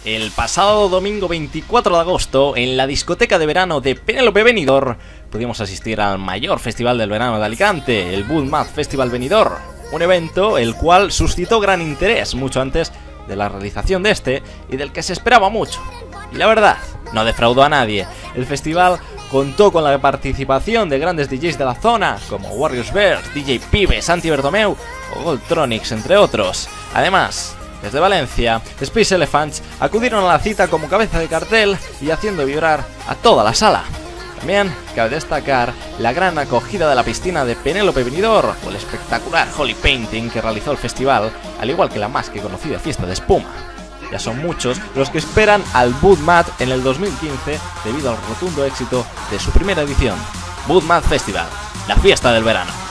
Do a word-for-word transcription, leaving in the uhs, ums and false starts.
El pasado domingo veinticuatro de agosto, en la discoteca de verano de Penélope Benidorm, pudimos asistir al mayor festival del verano de Alicante, el Budmat Festival Benidorm, un evento el cual suscitó gran interés mucho antes de la realización de este y del que se esperaba mucho. Y la verdad, no defraudó a nadie. El festival contó con la participación de grandes D Js de la zona, como Warriors Bears, D J Pibe, Santi Bertomeu o Goldtronics, entre otros. Además, desde Valencia, Space Elephants acudieron a la cita como cabeza de cartel y haciendo vibrar a toda la sala. También cabe destacar la gran acogida de la piscina de Penélope Benidorm o el espectacular Holy Painting que realizó el festival, al igual que la más que conocida fiesta de espuma. Ya son muchos los que esperan al Budmat en el dos mil quince debido al rotundo éxito de su primera edición. Budmat Festival, la fiesta del verano.